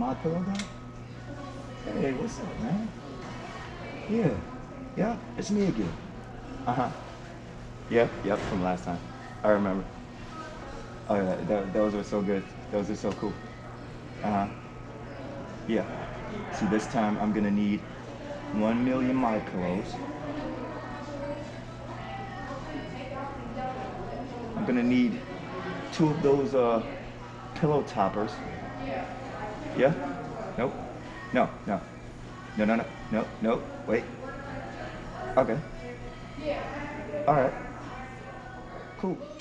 My Pillow guy? Hey, what's up, man? Yeah. Yeah, it's me again. Uh-huh. Yep, from last time. I remember. Oh, yeah, those were so good. Those are so cool. Uh-huh. Yeah. See, this time I'm gonna need 1,000,000 My Pillows. I'm gonna need 2 of those pillow toppers. Yeah? Nope. No, no. No, no, no. No, no. Wait. Okay. All right. Cool.